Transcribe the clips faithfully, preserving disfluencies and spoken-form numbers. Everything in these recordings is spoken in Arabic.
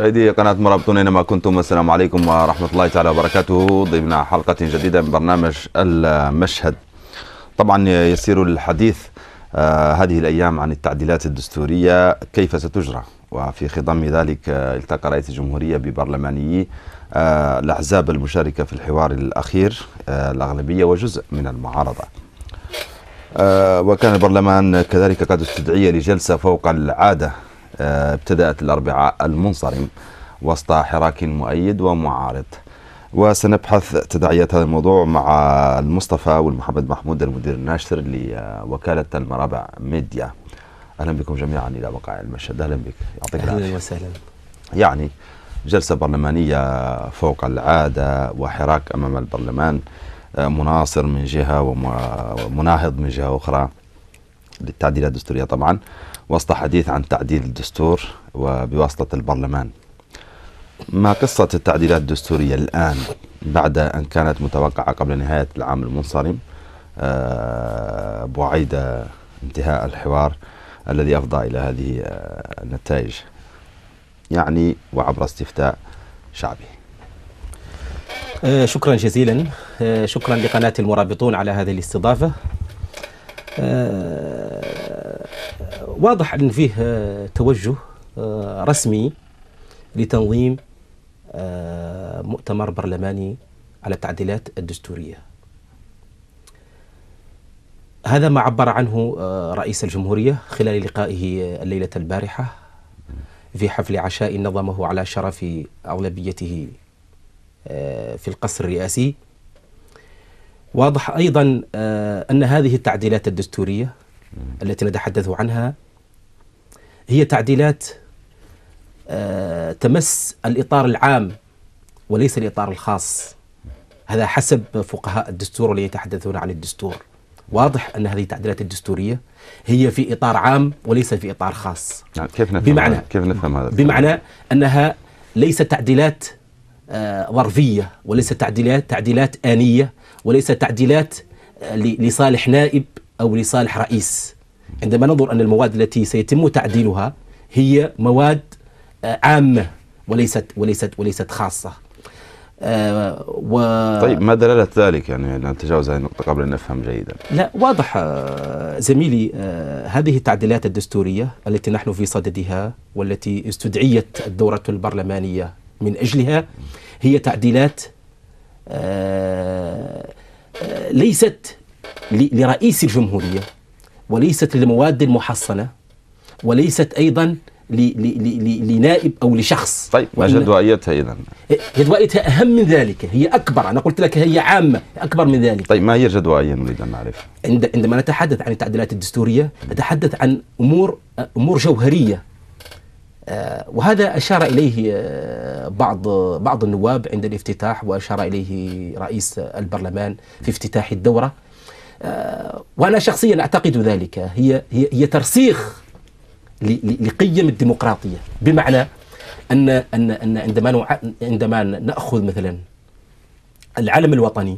مشاهدي قناة مرابطون أينما كنتم، السلام عليكم ورحمة الله تعالى وبركاته. ضمن حلقة جديدة من برنامج المشهد. طبعا يسير الحديث آه هذه الأيام عن التعديلات الدستورية كيف ستجرى، وفي خضم ذلك آه التقى رئيس الجمهورية ببرلمانيي آه الأحزاب المشاركة في الحوار الأخير، آه الأغلبية وجزء من المعارضة. آه وكان البرلمان كذلك قد استدعي لجلسة فوق العادة آه ابتدأت الأربعاء المنصرم وسط حراك مؤيد ومعارض. وسنبحث تداعيات هذا الموضوع مع المصطفى والمحمد محمود المدير الناشر لوكالة المرابع ميديا. أهلا بكم جميعا إلى وقع المشهد. أهلا بك، يعطيك العافية. أهلا وسهلا. يعني جلسة برلمانية فوق العادة وحراك أمام البرلمان، مناصر من جهة ومناهض من جهة أخرى للتعديلات الدستورية طبعا، وسط حديث عن تعديل الدستور وبواسطة البرلمان. ما قصة التعديلات الدستورية الآن بعد أن كانت متوقعة قبل نهاية العام المنصرم أه بوعيد انتهاء الحوار الذي أفضى إلى هذه النتائج، يعني وعبر استفتاء شعبي؟ آه شكرا جزيلا. آه شكرا لقناة المرابطون على هذه الاستضافة. آه واضح أن فيه آه توجه آه رسمي لتنظيم آه مؤتمر برلماني على التعديلات الدستورية. هذا ما عبر عنه آه رئيس الجمهورية خلال لقائه الليلة البارحة في حفل عشاء نظمه على شرف أغلبيته آه في القصر الرئاسي. واضح أيضا آه أن هذه التعديلات الدستورية التي نتحدث عنها هي تعديلات آه تمس الإطار العام وليس الإطار الخاص. هذا حسب فقهاء الدستور والذين يتحدثون عن الدستور. واضح أن هذه التعديلات الدستورية هي في إطار عام وليس في إطار خاص. يعني كيف نفهم بمعنى هذا؟ كيف نفهم هذا؟ بمعنى أنها ليست تعديلات آه ظرفية، وليست تعديلات تعديلات آنية، وليست تعديلات آه لصالح نائب أو لصالح رئيس. عندما ننظر أن المواد التي سيتم تعديلها هي مواد عامة وليست وليست وليست خاصة. آه و طيب ما دلالة ذلك؟ يعني نتجاوز هذه النقطة قبل أن نفهم جيدا. لا، واضح آه زميلي. آه هذه التعديلات الدستورية التي نحن في صددها والتي استدعيت الدورة البرلمانية من أجلها هي تعديلات آه آه ليست لرئيس الجمهورية، وليست للمواد المحصنة، وليست أيضا لنائب أو لشخص. طيب ما جدوائيتها إذن؟ جدوائيتها أهم من ذلك، هي أكبر. أنا قلت لك هي عامة، أكبر من ذلك. طيب ما هي الجدوائية نريد أن نعرف؟ عندما نتحدث عن التعديلات الدستورية نتحدث عن أمور أمور جوهرية، وهذا أشار إليه بعض بعض النواب عند الافتتاح، وأشار إليه رئيس البرلمان في افتتاح الدورة، وأنا شخصيا أعتقد ذلك. هي هي, هي ترسيخ لقيم الديمقراطية، بمعنى أن أن أن عندما عندما نأخذ مثلا العلم الوطني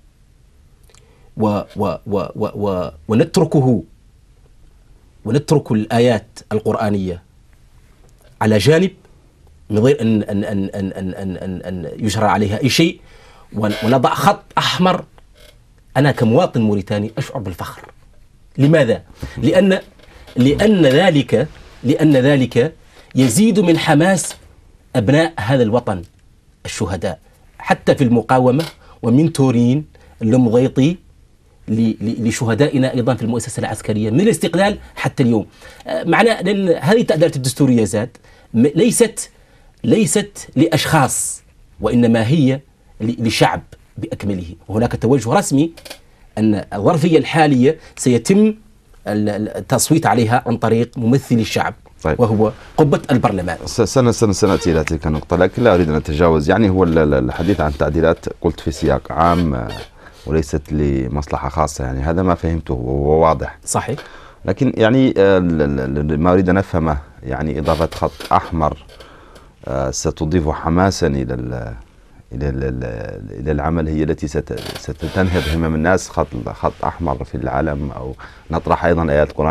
و و و و ونتركه ونترك الآيات القرآنية على جانب من غير أن أن أن أن أن أن, أن يجرى عليها أي شيء، ونضع خط أحمر، أنا كمواطن موريتاني أشعر بالفخر. لماذا؟ لأن لأن ذلك لأن ذلك يزيد من حماس أبناء هذا الوطن الشهداء، حتى في المقاومة، ومن تورين لمضيطي لشهدائنا أيضا في المؤسسة العسكرية من الاستقلال حتى اليوم. معنى لأن هذه التعديلات الدستورية ذات ليست ليست لأشخاص، وإنما هي لشعب بأكمله. وهناك توجه رسمي أن الظرفية الحالية سيتم التصويت عليها عن طريق ممثل الشعب. طيب. وهو قبة البرلمان. سنة سنة سنأتي إلى تلك النقطة، لكن لا أريد أن أتجاوز. يعني هو الحديث عن تعديلات قلت في سياق عام وليست لمصلحة خاصة، يعني هذا ما فهمته وهو واضح. صحيح. لكن يعني ما أريد أن أفهمه، يعني إضافة خط أحمر ستضيف حماسا إلى إلى إلى العمل، هي التي ستنهض همم الناس. خط خط أحمر في العالم، أو نطرح أيضا آيات قرآنية.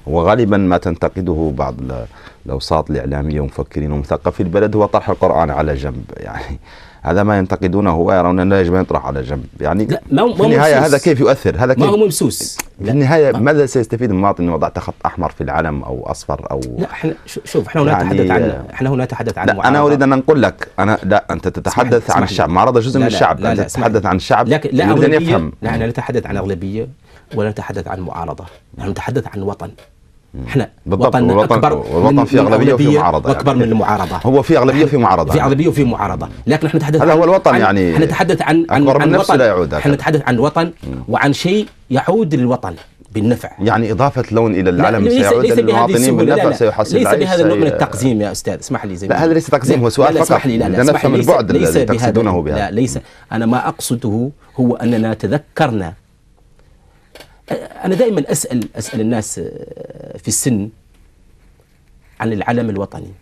وغالبا ما تنتقده بعض الأوساط الإعلامية ومفكرين ومثقفي البلد هو طرح القرآن على جنب، يعني هذا ما ينتقدونه ويرون أنه يجب أن يطرح على جنب. يعني لا ما في النهاية هذا كيف يؤثر؟ هذا ما كيف هو ممسوس. في النهاية ماذا سيستفيد المواطن إن وضعت خط أحمر في العلم أو أصفر أو لا احنا شوف احنا هنا يعني نتحدث عن احنا هنا نتحدث عن لا أنا أريد أن أقول لك أنا لا أنت تتحدث عن الشعب، معارضة جزء من الشعب، لا أنت لا تتحدث عن الشعب لكن لا يريد أن يفهم. لا احنا نتحدث عن أغلبية ولا نتحدث عن معارضة، نحن نتحدث عن وطن. احنا وطن أكبر، والوطن في أغلبية وفي معارضة، واكبر يعني. من المعارضة هو في أغلبية في معارضة، في أغلبية وفي معارضة، لكن نحن نتحدث هذا هو الوطن. يعني نحن نتحدث عن عن, عن, عن وطن، لا يعود نحن نتحدث عن وطن وعن شيء يعود للوطن بالنفع. يعني إضافة لون إلى العلم سيعود للمواطنين بالنفع، سيحسن ليس بهذا النوع من التقزيم يا أستاذ، اسمح لي. لا هذا ليس تقزيم، هو سؤال فقط. اسمح لي لا لا اسمح لي البعد الذي تقصدونه بهذا. لا ليس، أنا ما أقصده هو أننا تذكرنا. أنا دائما أسأل أسأل الناس في السن عن العلم الوطني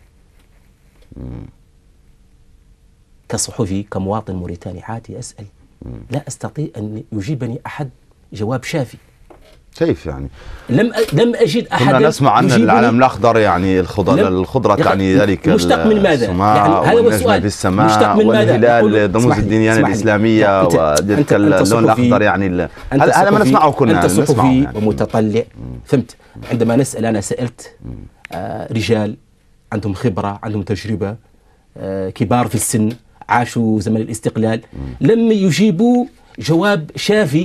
كصحفي كمواطن موريتاني عادي أسأل، لا أستطيع أن يجيبني أحد جواب شافي. كيف يعني؟ لم لم أجد أحد. كنا نسمع عن العلم الأخضر، يعني الخضر الخضرة تعني ذلك مشتق من ماذا؟ يعني هذا هو السؤال، في السماء والهلال رموز الدينية الإسلامية، وذلك اللون الأخضر. يعني هذا ما نسمعه كنا. أنت صحفي ومتطلع، فهمت؟ عندما نسأل، أنا سألت آه رجال عندهم خبرة، عندهم تجربة، آه كبار في السن، عاشوا زمن الاستقلال، لم يجيبوا جواب شافي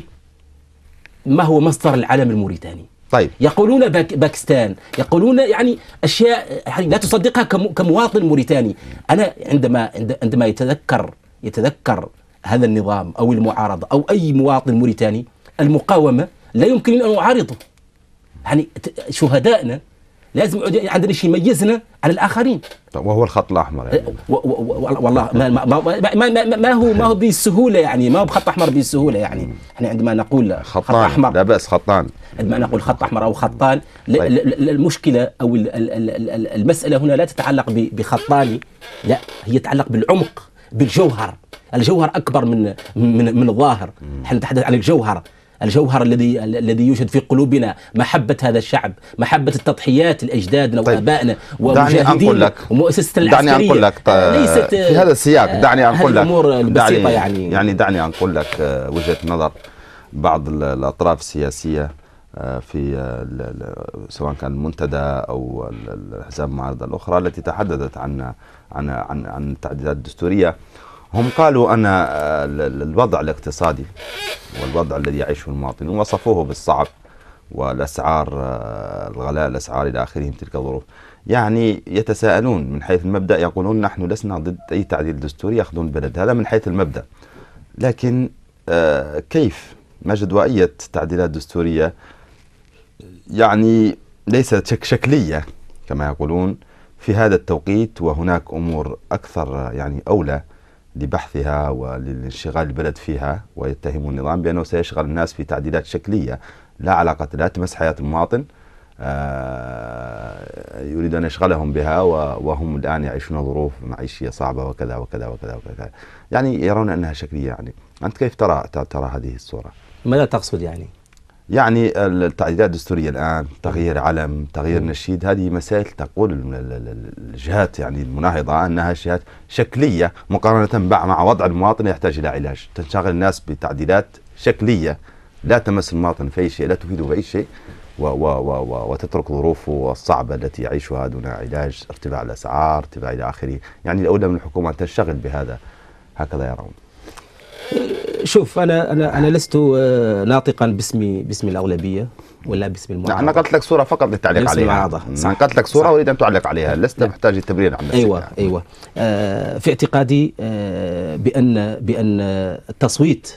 ما هو مصدر العلم الموريتاني. طيب يقولون باك باكستان، يقولون يعني أشياء يعني لا تصدقها كمواطن موريتاني. أنا عندما عندما يتذكر يتذكر هذا النظام أو المعارضة أو أي مواطن موريتاني المقاومة، لا يمكن أن أعارضه. يعني شهدائنا لازم عندنا شيء يميزنا عن الآخرين، وهو الخط الأحمر. يعني والله ما ما ما ما, ما هو ما هو بالسهولة، يعني ما هو بخط أحمر بالسهولة. يعني احنا عندما نقول خط أحمر لا بأس، خطان، عندما نقول خط أحمر أو خطان، طيب. المشكلة أو المسألة هنا لا تتعلق بخطان، لا هي تتعلق بالعمق، بالجوهر. الجوهر أكبر من من من الظاهر. احنا نتحدث عن الجوهر، الجوهر الذي الذي يوجد في قلوبنا، محبة هذا الشعب، محبة التضحيات لأجدادنا طيب. وآبائنا ومجاهدين ومؤسسة العسكرية. دعني أقول لك ليست في هذا السياق، دعني أقول لك الأمور البسيطة. يعني يعني دعني أقول لك وجهة نظر بعض الأطراف السياسية في سواء كان المنتدى أو الأحزاب المعارضة الأخرى التي تحدثت عن عن عن عن التعديلات الدستورية. هم قالوا أن الوضع الاقتصادي والوضع الذي يعيشه المواطن وصفوه بالصعب، والأسعار الغلاء، الأسعار إلى آخره، تلك الظروف. يعني يتساءلون من حيث المبدأ، يقولون نحن لسنا ضد أي تعديل دستوري يأخذون البلد، هذا من حيث المبدأ. لكن كيف ما جدوائية تعديلات دستورية يعني ليست شكلية كما يقولون في هذا التوقيت، وهناك أمور أكثر يعني أولى لبحثها وللانشغال البلد فيها، ويتهمون النظام بأنه سيشغل الناس في تعديلات شكلية لا علاقة، لا تمس حياة المواطن، يريد أن يشغلهم بها، وهم الآن يعيشون ظروف معيشية صعبة وكذا وكذا وكذا وكذا، يعني يرون أنها شكلية. يعني أنت كيف ترى ترى هذه الصورة؟ ماذا تقصد يعني؟ يعني التعديلات الدستورية الآن، تغيير علم، تغيير نشيد، هذه مسائل تقول الجهات يعني المناهضة أنها جهات شكلية مقارنة مع وضع المواطن يحتاج إلى علاج. تنشغل الناس بتعديلات شكلية لا تمس المواطن في أي شيء، لا تفيده بأي شيء، و و و وتترك ظروفه الصعبة التي يعيشها دون علاج، ارتفاع الأسعار، ارتفاع إلى آخره. يعني الأولى من الحكومة أن تنشغل بهذا، هكذا يرون. شوف أنا أنا أنا لست ناطقا باسم باسم الأغلبية ولا باسم المعارضة. أنا نقلت لك صورة فقط للتعليق عليها. نقلت لك صورة أريد أن تعلق عليها، لست محتاج التبرير عن نفسك. أيوة يعني. أيوة آه في اعتقادي آه بأن بأن التصويت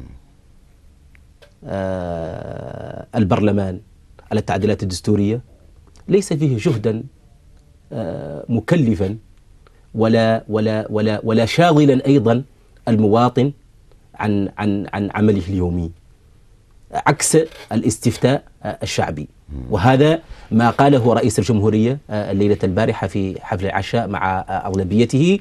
آه البرلمان على التعديلات الدستورية ليس فيه جهدا آه مكلفا ولا ولا ولا ولا شاغلا أيضا المواطن عن عن عن عمله اليومي، عكس الاستفتاء الشعبي. وهذا ما قاله رئيس الجمهورية الليلة البارحة في حفل العشاء مع أغلبيته.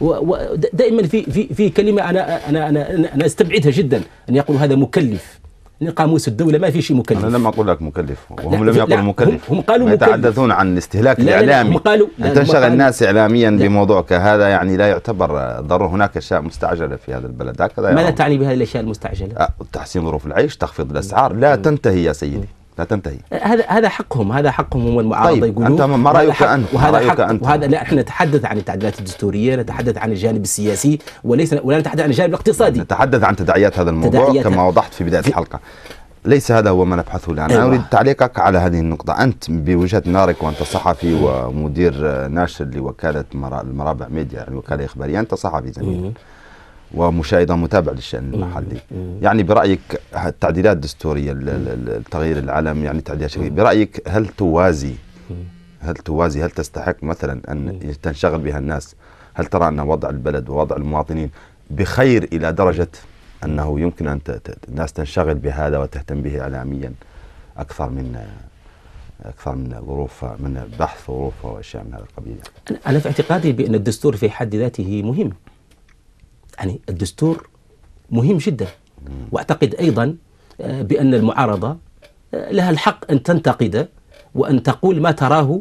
ودائما في في في كلمة أنا أنا أنا أنا استبعدها جدا، أن يقول هذا مكلف. قاموس الدولة ما في شيء مكلف. أنا لم أقول لك مكلف، وهم لا لم يقولوا مكلف. هم, هم قالوا مكلف. يتحدثون عن الاستهلاك لا الإعلامي. لا هم قالوا أن تنشغل الناس إعلاميا بموضوع كهذا يعني لا يعتبر ضر. هناك أشياء مستعجلة في هذا البلد، هكذا. ماذا تعني بهذه الأشياء المستعجلة؟ أه تحسين ظروف العيش، تخفيض الأسعار، لا تنتهي يا سيدي، لا تنتهي. هذا هذا حقهم، هذا حقهم هم المعارضة. طيب يقولون أنت ما رأيك أنت؟ وهذا رأيك حق أنت؟ وهذا لا، احنا نتحدث عن التعديلات الدستورية، نتحدث عن الجانب السياسي وليس ولا نتحدث عن الجانب الاقتصادي. نتحدث عن تداعيات هذا الموضوع تداعيات كما وضحت في بداية في الحلقة. ليس هذا هو ما نبحثه الآن. أيوة. أنا أريد تعليقك على هذه النقطة. أنت بوجهة نظرك وأنت صحفي ومدير ناشر لوكالة المرابع ميديا، يعني وكالة إخبارية، أنت صحفي زميل ومشاهد متابع للشأن المحلي، يعني برأيك التعديلات الدستورية، التغيير العلم، يعني تعديلات شكلية، برأيك هل توازي هل توازي هل تستحق مثلا أن تنشغل بها الناس؟ هل ترى أن وضع البلد ووضع المواطنين بخير إلى درجة أنه يمكن أن الناس تنشغل بهذا وتهتم به إعلاميا أكثر من أكثر من ظروف، من بحث ظروف وأشياء من هذا القبيل؟ أنا في اعتقادي بأن الدستور في حد ذاته مهم، يعني الدستور مهم جدا. وأعتقد أيضا بأن المعارضة لها الحق أن تنتقد وأن تقول ما تراه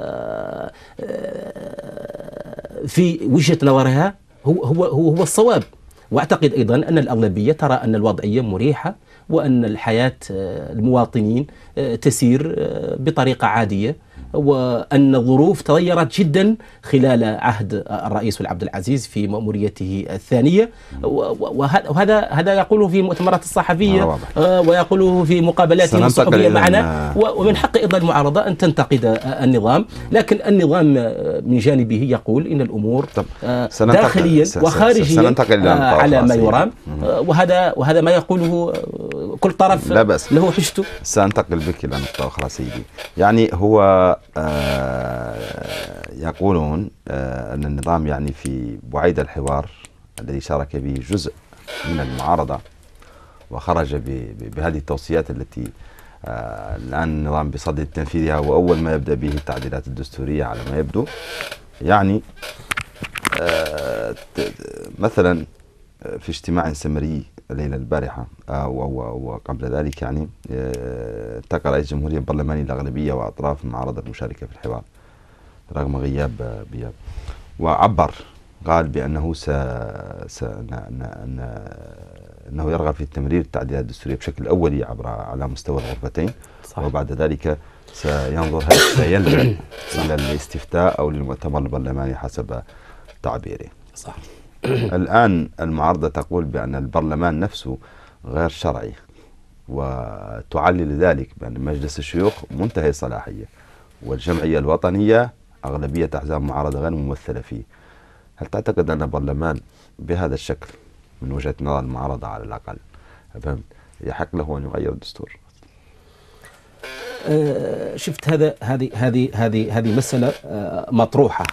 في وجهة نظرها هو هو هو, هو الصواب. وأعتقد أيضا أن الأغلبية ترى أن الوضعية مريحة وأن الحياة المواطنين تسير بطريقة عادية، وأن الظروف تغيرت جدا خلال عهد الرئيس العبد العزيز في مأموريته الثانية، وهذا هذا يقوله في مؤتمرات الصحفية ويقوله في مقابلاته الصحفية معنا. ومن حق أيضا المعارضة أن تنتقد النظام، لكن النظام من جانبه يقول إن الأمور داخليا وخارجيا على ما يرام، وهذا وهذا ما يقوله كل طرف له حجته. سأنتقل بك إلى نقطة أخرى سيدي. يعني هو آه يقولون آه أن النظام يعني في بعيد الحوار الذي شارك به جزء من المعارضة وخرج بهذه التوصيات التي آه الآن النظام بصدد تنفيذها، وأول ما يبدأ به التعديلات الدستورية على ما يبدو. يعني آه مثلا في اجتماع سمري الليلة البارحة وقبل ذلك يعني التقى رئيس الجمهورية البرلماني الأغلبية وأطراف المعارضة المشاركة في الحوار رغم غياب بياب، وعبر قال بأنه س... س... أن... أنه يرغب في تمرير التعديلات الدستورية بشكل أولي عبر على مستوى الغرفتين، صح. وبعد ذلك سينظر هل سيلجأ إلى الاستفتاء أو للمؤتمر البرلماني حسب تعبيره. صح. الآن المعارضة تقول بأن البرلمان نفسه غير شرعي، وتعلل ذلك بأن مجلس الشيوخ منتهي صلاحية والجمعية الوطنية أغلبية أحزاب المعارضة غير ممثلة فيه. هل تعتقد أن البرلمان بهذا الشكل من وجهة نظر المعارضة على الأقل يحق له أن يغير الدستور؟ أه شفت هذا هذه هذه هذه هذه مسألة أه مطروحة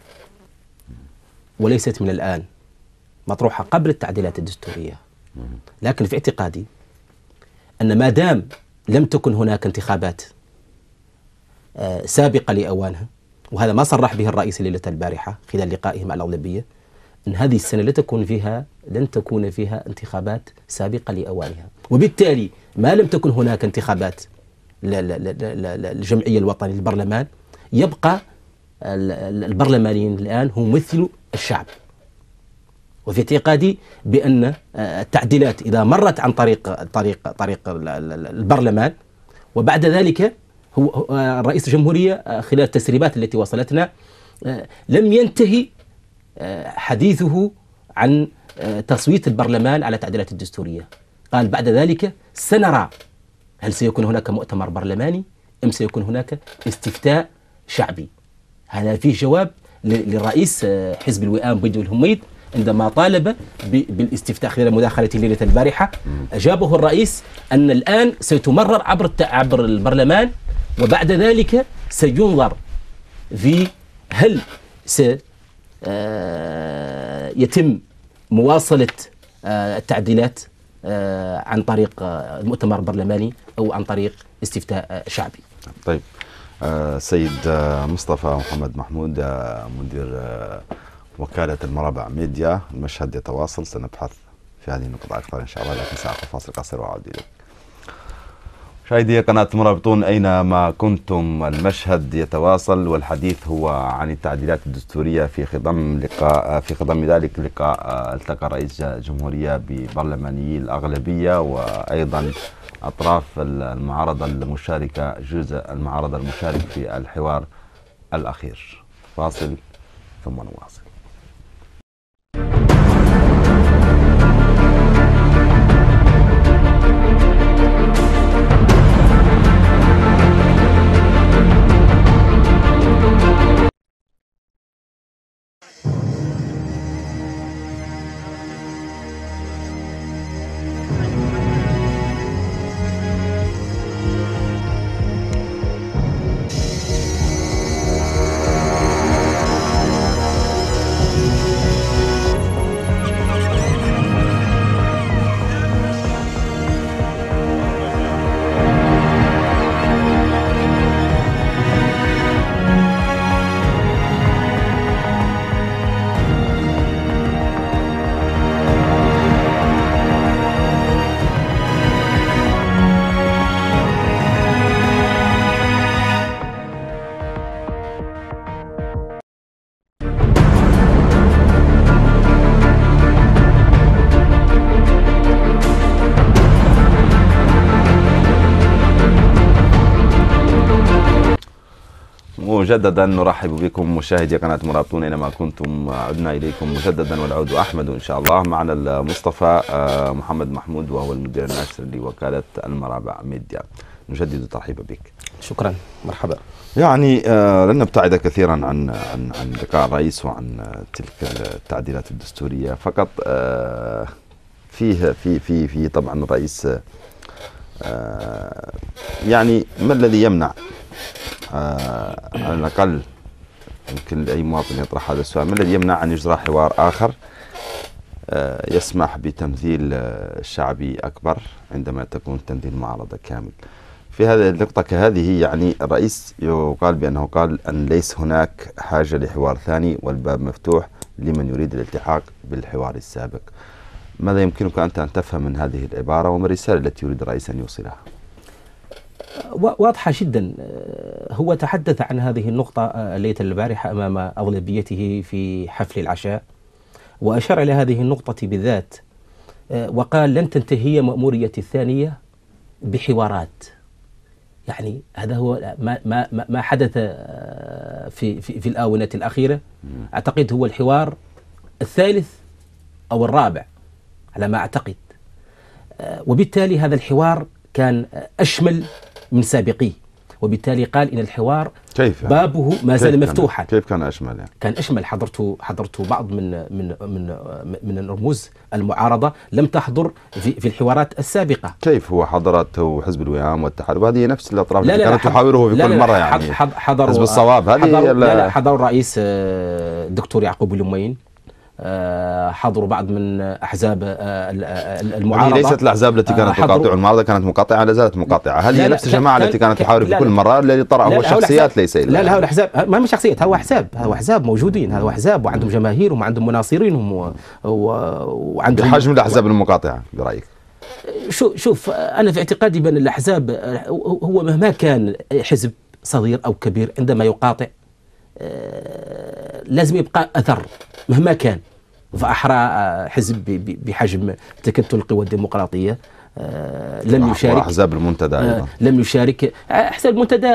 وليست من الآن، مطروحة قبل التعديلات الدستورية. لكن في اعتقادي أن ما دام لم تكن هناك انتخابات آه سابقة لأوانها، وهذا ما صرح به الرئيس ليلة البارحة خلال لقائه مع الأغلبية، أن هذه السنة لا تكون فيها لن تكون فيها انتخابات سابقة لأوانها، وبالتالي ما لم تكن هناك انتخابات للجمعية الوطنية للبرلمان، يبقى البرلمانيين الآن هم مثل الشعب. وفي اعتقادي بأن التعديلات إذا مرت عن طريق طريق طريق البرلمان، وبعد ذلك هو رئيس الجمهورية خلال التسريبات التي وصلتنا لم ينتهي حديثه عن تصويت البرلمان على التعديلات الدستورية. قال بعد ذلك سنرى هل سيكون هناك مؤتمر برلماني أم سيكون هناك استفتاء شعبي. هذا فيه جواب للرئيس حزب الوئام بدو الهميد عندما طالب بالاستفتاء خلال مداخلته ليلة البارحة. أجابه الرئيس أن الآن ستمرر عبر عبر البرلمان، وبعد ذلك سينظر في هل سيتم مواصلة التعديلات عن طريق المؤتمر البرلماني أو عن طريق استفتاء شعبي. طيب سيد مصطفى محمد محمود مدير وكالة المرابع ميديا، المشهد يتواصل، سنبحث في هذه النقطة أكثر إن شاء الله، لكن سأخذ فاصل قصير وأعود إليك. مشاهدي قناة مرابطون أينما كنتم، المشهد يتواصل والحديث هو عن التعديلات الدستورية في خضم لقاء في خضم ذلك لقاء التقى رئيس الجمهورية ببرلمانيي الأغلبية وأيضا أطراف المعارضة المشاركة، جزء المعارضة المشارك في الحوار الأخير. فاصل ثم نواصل. مجددا نرحب بكم مشاهدي قناة مرابطون أينما كنتم. عدنا إليكم مجددا والعود أحمد إن شاء الله. معنا المصطفى محمد محمود وهو المدير الناشر لوكالة المرابع ميديا. نجدد ترحيبا بك. شكرا، مرحبا. يعني لن نبتعد كثيرا عن عن عن لقاء الرئيس وعن تلك التعديلات الدستورية، فقط فيه في في في طبعا الرئيس يعني ما الذي يمنع آه على الأقل يمكن لأي مواطن يطرح هذا السؤال، ما الذي يمنع أن يجرى حوار آخر آه يسمح بتمثيل الشعبي أكبر عندما تكون تمثيل معارضة كامل؟ في هذه النقطة كهذه يعني الرئيس يقال بأنه قال أن ليس هناك حاجة لحوار ثاني والباب مفتوح لمن يريد الالتحاق بالحوار السابق. ماذا يمكنك أنت أن تفهم من هذه العبارة وما الرسالة التي يريد الرئيس أن يوصلها؟ واضحة جدا. هو تحدث عن هذه النقطة ليلة البارحة أمام أغلبيته في حفل العشاء، وأشار إلى هذه النقطة بالذات وقال لن تنتهي مأمورية الثانية بحوارات. يعني هذا هو ما ما ما حدث في في, في الآونة الأخيرة. أعتقد هو الحوار الثالث أو الرابع على ما أعتقد، وبالتالي هذا الحوار كان أشمل من سابقيه، وبالتالي قال إن الحوار كيف يعني؟ بابه ما زال مفتوحا. كيف كان أشمل يعني؟ كان أشمل. حضرت حضرت بعض من من من من الرموز المعارضة لم تحضر في في الحوارات السابقة. كيف هو حضرته حزب الوئام والاتحاد وهذه نفس الأطراف اللي كانت تحاوره في كل مرة يعني حضر حزب الصواب هذه حضر لا لا حضر الرئيس الدكتور يعقوب اليمين، حضروا بعض من احزاب المعارضه. هي ليست الاحزاب التي كانت تقاطع المعارضه، كانت مقاطعه لا زالت مقاطعه. هل هي نفس الجماعه التي كانت تحاور في كل مره؟ الذي طرأ هو الشخصيات ليس لا لا هو الاحزاب ما مش شخصيات، هو احزاب هو احزاب موجودين، هو احزاب وعندهم جماهيرهم وعندهم مناصرينهم وعندهم بحجم الاحزاب المقاطعه برايك؟ شوف شوف انا في اعتقادي بان الاحزاب هو مهما كان حزب صغير او كبير عندما يقاطع لازم يبقى اثر مهما كان. فأحرى حزب بحجم تكتل القوى الديمقراطية لم يشارك، أحزاب المنتدى أيضا لم يشارك. أحزاب المنتدى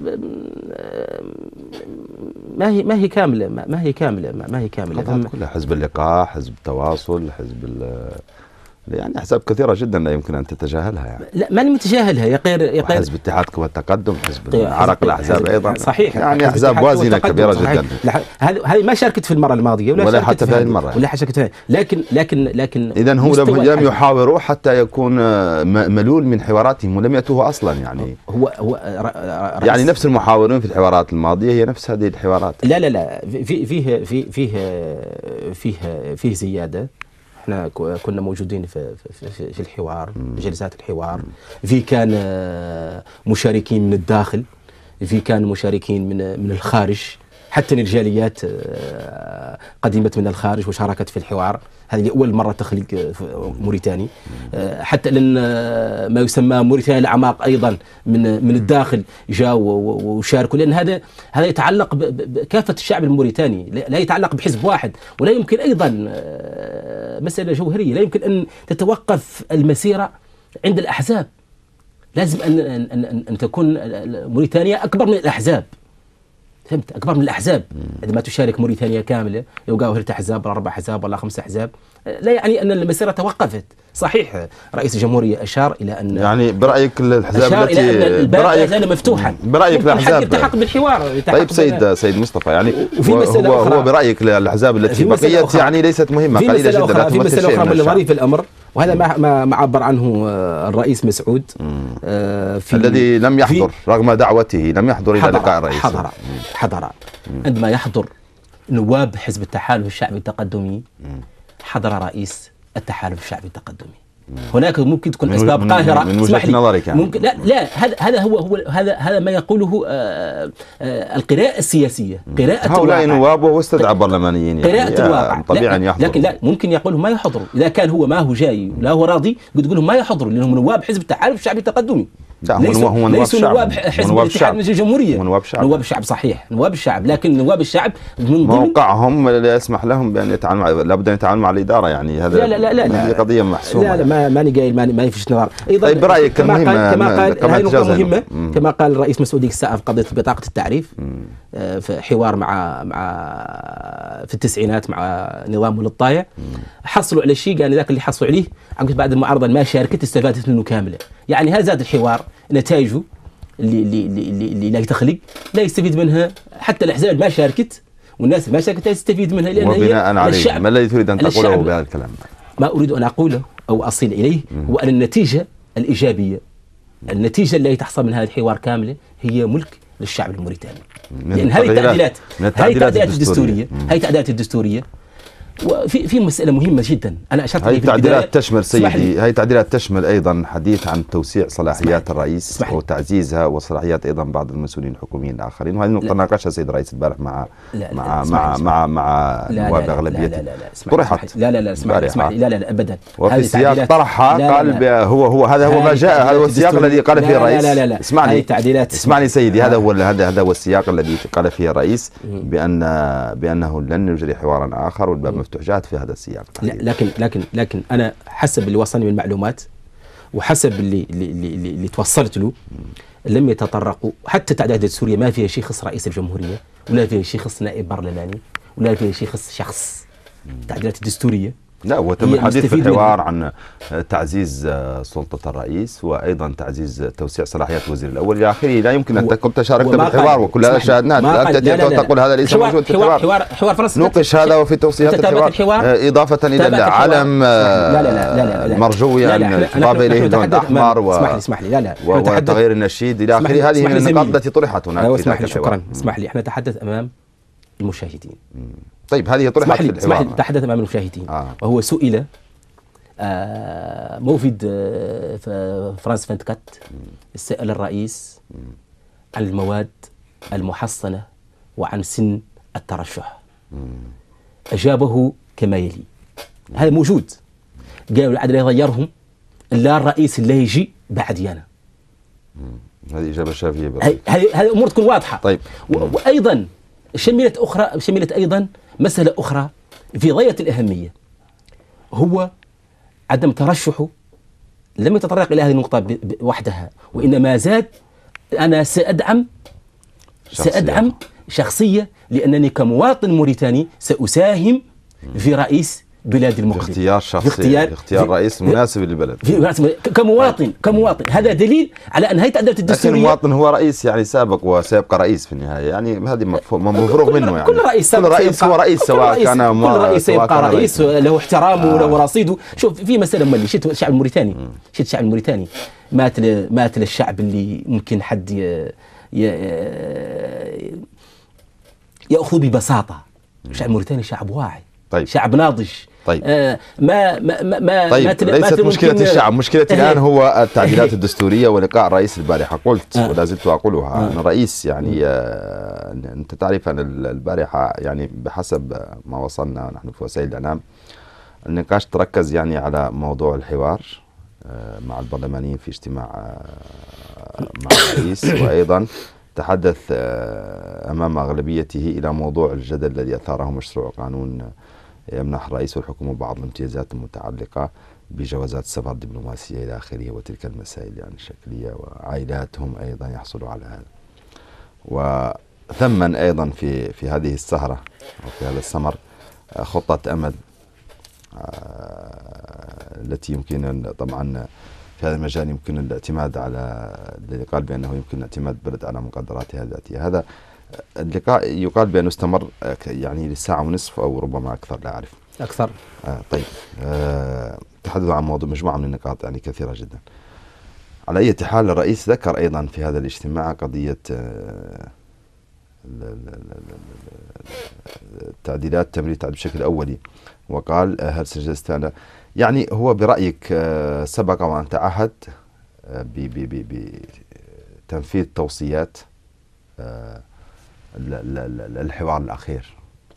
ما هي ما هي كاملة ما هي كاملة ما هي كاملة كلها حزب اللقاء، حزب التواصل، حزب يعني أحزاب كثيرة جدا لا يمكن أن تتجاهلها يعني. لا ماني متجاهلها يا غير يا غير حزب اتحاد قوى التقدم، حزب عرق الأحزاب أيضا صحيح، يعني أحزاب وازنة كبيرة جدا. هذه هذه ما شاركت في المرة الماضية ولا, ولا حتى في هذه المرة ولا شاركت فيها. لكن لكن لكن إذا هو لم يحاوروا حتى يكون ملول من حواراتهم ولم يأتوه أصلا يعني. هو هو يعني نفس المحاورين في الحوارات الماضية هي نفس هذه الحوارات. لا لا لا في فيه فيه فيه فيه فيه زيادة. احنا كنا موجودين في في في الحوار، في جلسات الحوار. في كان مشاركين من الداخل، في كان مشاركين من من الخارج. حتى الجاليات قدمت من الخارج وشاركت في الحوار. هذه أول مرة تخليق موريتاني. حتى لأن ما يسمى موريتانيا الأعماق أيضا من من الداخل جاءوا وشاركوا، لأن هذا هذا يتعلق بكافة الشعب الموريتاني، لا يتعلق بحزب واحد. ولا يمكن أيضا مسألة جوهرية، لا يمكن أن تتوقف المسيرة عند الأحزاب. لازم أن أن أن, أن تكون موريتانيا أكبر من الأحزاب. فهمت؟ أكبر من الأحزاب. عندما تشارك موريتانيا كاملة يوقعوا ثلاث أحزاب ولا أربع أحزاب ولا خمس أحزاب، لا يعني أن المسيرة توقفت. صحيح رئيس الجمهورية أشار إلى أن يعني برأيك الأحزاب أشار التي إلى أن الباب لا زال مفتوحا. برأيك الأحزاب يلتحق بالحوار. طيب سيد سيد مصطفى، يعني هو, هو برأيك الأحزاب التي بقيت يعني ليست مهمة، قليلة جدا، لا في مسألة أخرى من ظريف الأمر، وهذا مم. ما ما عبر عنه الرئيس مسعود في الذي لم يحضر رغم دعوته، لم يحضر إلى لقاء الرئيس. حضر حضر عندما يحضر نواب حزب التحالف الشعبي التقدمي، حضر رئيس التحالف الشعبي التقدمي. هناك ممكن تكون اسباب قاهره، من وجهة نظرك يعني. ممكن لا لا هذا هذا هو هو هذا هذا ما يقوله آآ آآ القراءه السياسيه، قراءه هؤلاء نواب واستدعى برلمانيين، قراءه يعني الواقع طبيعي ان يحضروا. لكن لا ممكن يقولوا ما يحضروا. اذا كان هو ما هو جاي لا هو راضي قد تقول لهم ما يحضروا، لانهم نواب حزب التحالف الشعبي التقدمي. لا هو نواب هو نواب ليسوا نواب حزب الاتحاد من الجمهوريه، نواب شعب. نواب الشعب صحيح، نواب الشعب، لكن نواب الشعب من موقعهم لا يسمح لهم بان يتعاملوا، لابد ان يتعاملوا مع الاداره، يعني هذا لا لا لا لا, لا قضيه محسومه. لا لا ما ماني قايل ما فيش نظر. ايضا طيب برايك كما المهم قال كما قال كما هذه نقطه مهمه مم. كما قال الرئيس مسعود ديك الساعه في قضيه بطاقه التعريف آه في حوار مع مع في التسعينات مع نظام ولد طايع، حصلوا على شيء قال ذاك اللي حصلوا عليه عقب بعد المعارضه ما شاركت استفادت منه كامله. يعني هذا زاد الحوار نتائجه اللي اللي اللي اللي لا تخلق لا يستفيد منها حتى الاحزاب ما شاركت، والناس ما شاركت لا تستفيد منها، لان وبناء عليه ما الذي تريد ان تقوله بهذا الكلام؟ ما اريد ان اقوله او اصل اليه هو ان النتيجه الايجابيه، النتيجه التي تحصل من هذا الحوار كامله هي ملك للشعب الموريتاني. لان هذه التعديلات هذه التعديلات الدستوريه هذه التعديلات الدستوريه وفي في مسألة مهمة جدا أنا أشرت هذه التعديلات تشمل سيدي، هذه التعديلات تشمل أيضا حديث عن توسيع صلاحيات الرئيس وتعزيزها وصلاحيات أيضا بعض المسؤولين الحكوميين الآخرين، وهذه النقطة ناقشها السيد الرئيس البارح مع لا مع لا مع مع مع نواب أغلبيته طرحت. لا لا لا اسمح لي اسمح لي لا لا أبدا. وفي السياق طرحها قال هو هو هذا هو ما جاء، هذا هو السياق الذي قال فيه الرئيس. لا لا لا اسمعني التعديلات اسمعني سيدي، هذا هو هذا هذا هو السياق الذي قال فيه الرئيس بأن بأنه لن يجري حوارا آخر والباب مفتوح. جاءت في هذا السياق. لكن لكن لكن انا حسب اللي وصلني من المعلومات وحسب اللي اللي اللي, اللي توصلت له لم يتطرقوا حتى تعداد سوريا ما فيها شيء يخص رئيس الجمهوريه ولا فيها شيء يخص نائب برلماني ولا فيها شيء يخص شخص. التعديلات الدستوريه لا، وتم الحديث في الحوار عن تعزيز سلطة الرئيس وأيضا تعزيز توسيع صلاحيات الوزير الأول إلى آخره. لا يمكن أن كنت شاركت بالحوار وكل هذا شاهدناه. لا تأتي وتقول هذا ليس موجود في الحوار. حوار حوار فرنسا نوقش هذا وفي توصيات الحوار, الحوار إضافة إلى العلم المرجويا الخطاب إليه اللون الأحمر وتغيير النشيد إلى آخره. هذه من النقاط التي طرحت هناك في ذاك الحوار. شكرا. اسمح لي احنا نتحدث أمام المشاهدين. طيب هذه طرحت في الحوار. اسمح لي نتحدث امام المشاهدين. آه. وهو سئل آه موفد آه فرانس فانتكات سأل الرئيس عن المواد المحصنة وعن سن الترشح. أجابه كما يلي، هذا موجود، قالوا العدل يغيرهم لا الرئيس اللي يجي بعدي أنا. هذه إجابة شافية. هذه هذه أمور تكون واضحة. طيب. وأيضا شملت أخرى شملت أيضا مسألة أخرى في غاية الأهمية، هو عدم ترشحه لم يتطرق إلى هذه النقطة وحدها، وإنما زاد أنا سأدعم شخصية. سأدعم شخصية لأنني كمواطن موريتاني سأساهم في رئيس بلاد المقدم. في اختيار شخصي، اختيار, اختيار رئيس مناسب للبلد. كمواطن كمواطن هذا دليل على أن هي تعدلت الدستورية. لكن المواطن هو رئيس يعني سابق وسيبقى رئيس في النهاية، يعني هذه مفروغ منه. يعني كل رئيس كل رئيس هو رئيس سواء كان كل رئيس سيبقى رئيس له احترامه وله آه. رصيده. شوف في مسألة ملي شفت الشعب الموريتاني شفت الشعب الموريتاني مات مات للشعب اللي ممكن حد ي... ي... يأخذ ببساطة. الشعب الموريتاني شعب واعي. طيب. شعب ناضج طيب. آه ما ما ما طيب ما تل... ليست ما مشكلة الشعب، مشكلتي إيه. الآن هو التعديلات الدستورية ولقاء الرئيس البارحة. قلت آه. ولا زلت أقولها آه. أن الرئيس يعني آه أنت تعرف أن البارحة يعني بحسب ما وصلنا نحن في وسائل الإعلام النقاش تركز يعني على موضوع الحوار آه مع البرلمانيين في اجتماع آه مع الرئيس، وأيضا تحدث آه أمام أغلبيته إلى موضوع الجدل الذي أثاره مشروع قانون يمنح الرئيس والحكومة بعض الامتيازات المتعلقة بجوازات السفر الدبلوماسية إلى آخره وتلك المسائل يعني الشكلية، وعائلاتهم أيضا يحصلوا على هذا. وثمن أيضا في في هذه السهرة أو في هذا السمر خطة أمل التي يمكن طبعا في هذا المجال يمكن الاعتماد على الذي قال بأنه يمكن اعتماد البلد على مقدراتها الذاتية. هذا اللقاء يقال بأنه استمر يعني لساعة ونصف أو ربما أكثر، لا أعرف أكثر. آه طيب آه تحدثوا عن موضوع مجموعة من النقاط يعني كثيرة جدا. على أي حال الرئيس ذكر أيضا في هذا الاجتماع قضية آه التعديلات تمرير بشكل أولي، وقال هل سجلت يعني هو برأيك آه سبق وأن تعهد آه بتنفيذ توصيات آه الحوار الأخير،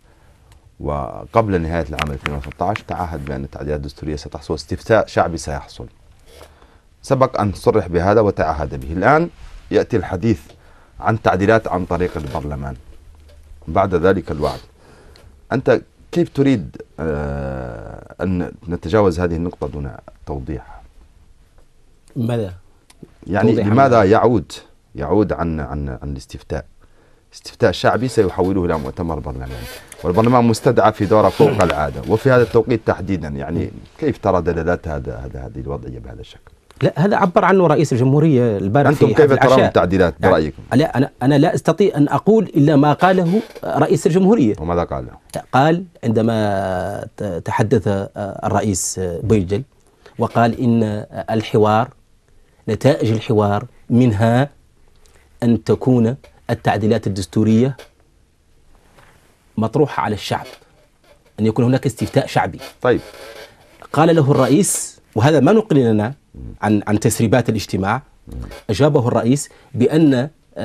وقبل نهاية العام ألفين وثلاثة عشر تعهد بأن التعديلات الدستورية ستحصل، استفتاء شعبي سيحصل. سبق أن صرح بهذا وتعهد به. الآن يأتي الحديث عن تعديلات عن طريق البرلمان بعد ذلك الوعد. أنت كيف تريد آه أن نتجاوز هذه النقطة دون توضيح؟ ماذا؟ يعني لماذا يعود يعود عن عن عن الاستفتاء؟ استفتاء شعبي سيحوله إلى مؤتمر برلماني، والبرلمان مستدعى في دورة فوق العادة وفي هذا التوقيت تحديدا. يعني كيف ترى دلالات هذا هذا هذه الوضعية بهذا الشكل؟ لا، هذا عبر عنه رئيس الجمهورية البارح. أنتم كيف ترون التعديلات برأيكم؟ يعني لا، أنا أنا لا أستطيع أن أقول إلا ما قاله رئيس الجمهورية. وماذا قال؟ قال عندما تحدث الرئيس بويجل وقال إن الحوار، نتائج الحوار منها أن تكون التعديلات الدستورية مطروحة على الشعب، أن يكون هناك استفتاء شعبي. طيب. قال له الرئيس، وهذا ما نقل لنا عن عن تسريبات الاجتماع، أجابه الرئيس بأن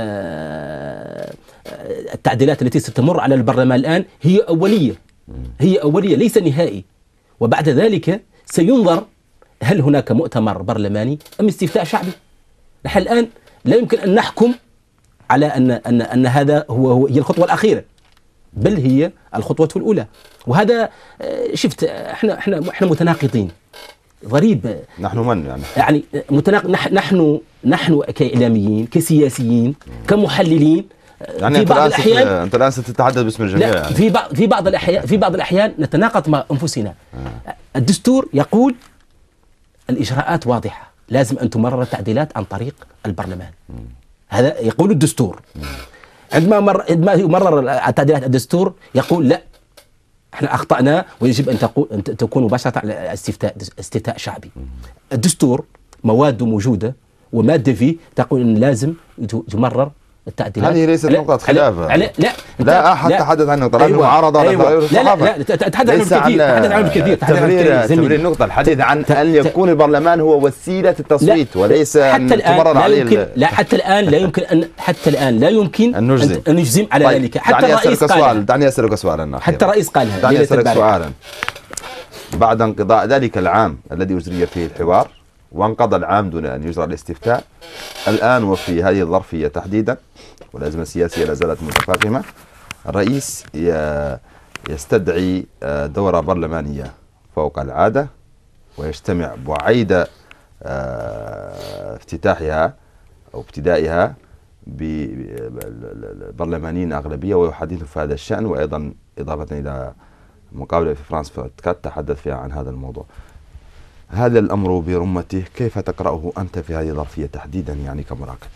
التعديلات التي ستمر على البرلمان الآن هي أولية، هي أولية ليس نهائي، وبعد ذلك سينظر هل هناك مؤتمر برلماني أم استفتاء شعبي. نحن الآن لا يمكن أن نحكم على أن أن أن هذا هو هي الخطوة الأخيرة، بل هي الخطوة الأولى. وهذا شفت احنا احنا احنا متناقضين. غريب. نحن من يعني؟ يعني متناقض. نحن نحن كإعلاميين، كسياسيين، كمحللين، يعني في بعض الأحيان أنت الآن ستتحدث باسم الجميع. لا، في بعض في بعض الأحيان في بعض الأحيان نتناقض مع أنفسنا. آه. الدستور يقول الإجراءات واضحة، لازم أن تمرر التعديلات عن طريق البرلمان. م. هذا يقول الدستور. م. عندما مر عندما يمرر التعديلات الدستور يقول لا، احنا اخطأنا ويجب ان تقول ان تكون مباشرة على استفتاء استفتاء شعبي. م. الدستور مواده موجودة ومادة فيه تقول ان لازم تمرر التعديلات. هذه ليست نقطة خلاف. لا لا لا أحد تحدث عن نقطة. أيوة معارضة أيوة لا لا لا تحدث عن الكثير، تحدث عن الكثير، تمرير تمرير النقطة، الحديث عن أن يكون البرلمان هو وسيلة التصويت وليس أن تمرر عليه. لا, لا حتى الآن لا يمكن أن حتى الآن لا يمكن أن نجزم, أن نجزم على طيب. ذلك. حتى الرئيس قال. دعني أسألك سؤالا. حتى الرئيس قال هذا. دعني أسألك سؤالا. بعد انقضاء ذلك العام الذي أجري فيه الحوار وانقضى العام دون أن يجرى الاستفتاء، الآن وفي هذه الظرفية تحديدا والأزمة السياسية لا زالت متفاقمة، الرئيس يستدعي دورة برلمانية فوق العادة ويجتمع بعيد افتتاحها أو ابتدائها ببرلمانيين أغلبية ويحدثوا في هذا الشأن، وأيضا إضافة إلى مقابلة في فرانس فوتكات تحدث فيها عن هذا الموضوع. هذا الأمر برمته كيف تقرأه أنت في هذه الظرفية تحديدا يعني كمراقب؟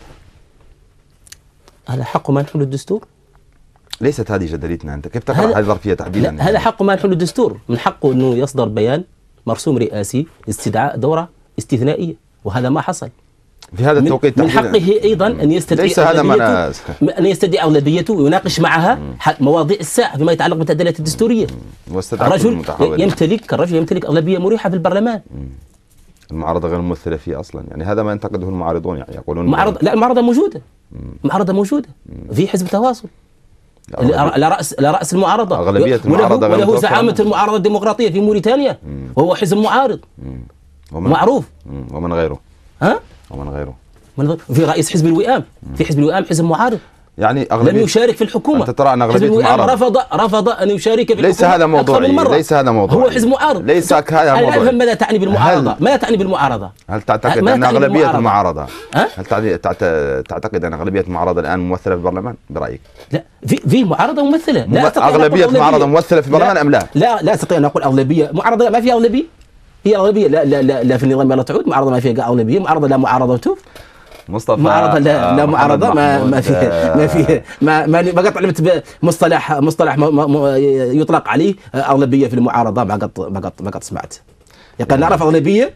هذا حق ما يحل الدستور؟ ليست هذه جدلتنا. أنت كيف تقرأ هذه الظرفية تحديدا؟ يعني؟ هذا حق ما يحل الدستور، من حقه أنه يصدر بيان مرسوم رئاسي لاستدعاء دورة استثنائية، وهذا ما حصل. في هذا التوقيت من حقه ايضا ان يستدعي ليس هذا اغلبيته ان يستدعي اغلبيته ويناقش معها مواضيع الساعه فيما يتعلق بالتعديلات الدستوريه. الرجل يمتلك الرجل يمتلك اغلبيه مريحه في البرلمان. المعارضه غير ممثله فيه اصلا، يعني هذا ما ينتقده المعارضون، يعني يقولون معارضة لا المعارضه موجوده. المعارضه موجوده في حزب تواصل لا راس لا راس المعارضه، اغلبيه المعارضه وله, وله زعامه المعارضه الديمقراطيه في موريتانيا، وهو حزب معارض ومن معروف. ومن غيره ها ومن غيره من في رئيس حزب الوئام، في حزب الوئام حزب معارض يعني أغلبية لم يشارك في الحكومه. أنت ترى أن أغلبية المعارضه رفض رفض ان يشارك في الحكومه. ليس هذا موضوعي، ليس هذا موضوعي. هو حزب معارض، ليس هذا موضوعي. لا أفهم ماذا تعني بالمعارضه؟ ماذا تعني بالمعارضه؟ هل تعتقد أن أغلبية المعارضة هل تعتقد أن أغلبية المعارضة الآن ممثلة في البرلمان برأيك؟ لا، في في معارضة ممثلة. لا أستطيع أغلبية المعارضة ممثلة في البرلمان أم لا؟ لا لا أستطيع أن أقول أغلبية معارضة ما فيها أغلبية. هي أغلبية لا لا لا, لا في النظام لا تعود معارضة ما فيها أغلبية، معارضة لا معارضة وتوف. مصطفى معارضة لا, لا معارضة ما ما فيه ما فيه ما ما ما قد علمت بمصطلح مصطلح يطلق عليه أغلبية في المعارضة، ما قد ما قد ما قد سمعت. يقال نعرف أغلبية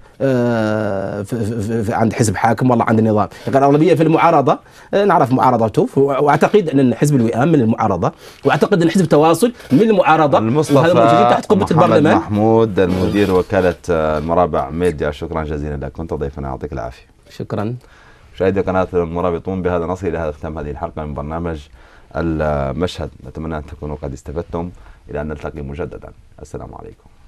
عند حزب حاكم والله عند النظام، يقال أغلبية في المعارضة نعرف معارضة توف، وأعتقد أن حزب الوئام من المعارضة، وأعتقد أن حزب تواصل من المعارضة. المصطفى تحت قبة البرلمان. محمود المدير وكالة المرابع ميديا، شكرا جزيلا لك، كنت ضيفنا يعطيك العافية. شكرا. مشاهدي قناة المرابطون، بهذا نصل إلى هذا ختام هذه الحلقة من برنامج المشهد، نتمنى أن تكونوا قد استفدتم، إلى أن نلتقي مجددا، السلام عليكم.